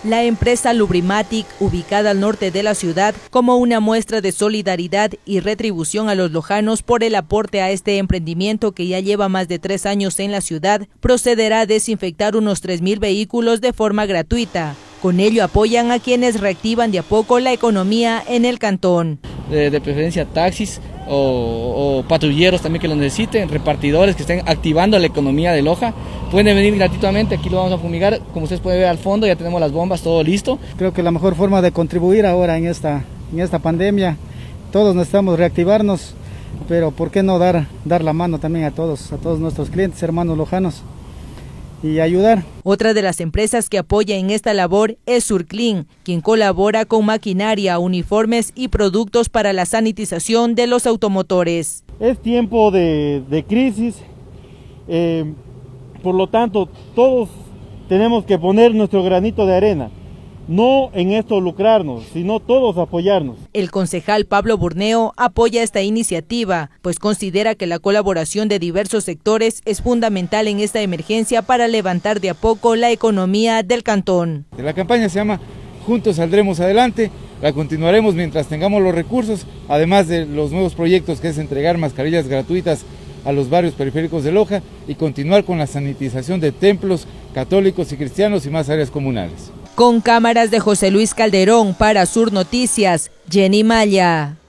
La empresa Lubrimatic, ubicada al norte de la ciudad, como una muestra de solidaridad y retribución a los lojanos por el aporte a este emprendimiento que ya lleva más de 3 años en la ciudad, procederá a desinfectar unos 3.000 vehículos de forma gratuita. Con ello apoyan a quienes reactivan de a poco la economía en el cantón. De preferencia taxis o patrulleros también que lo necesiten, repartidores que estén activando la economía de Loja, pueden venir gratuitamente, aquí lo vamos a fumigar, como ustedes pueden ver al fondo ya tenemos las bombas, todo listo. Creo que la mejor forma de contribuir ahora en esta pandemia, todos necesitamos reactivarnos, pero ¿por qué no dar la mano también a todos nuestros clientes, hermanos lojanos? Y ayudar. Otra de las empresas que apoya en esta labor es Surclean, quien colabora con maquinaria, uniformes y productos para la sanitización de los automotores. Es tiempo de crisis, por lo tanto todos tenemos que poner nuestro granito de arena. No en esto lucrarnos, sino todos apoyarnos. El concejal Pablo Burneo apoya esta iniciativa, pues considera que la colaboración de diversos sectores es fundamental en esta emergencia para levantar de a poco la economía del cantón. La campaña se llama Juntos Saldremos Adelante, la continuaremos mientras tengamos los recursos, además de los nuevos proyectos que es entregar mascarillas gratuitas a los barrios periféricos de Loja y continuar con la sanitización de templos católicos y cristianos y más áreas comunales. Con cámaras de José Luis Calderón para Sur Noticias, Jenny Maya.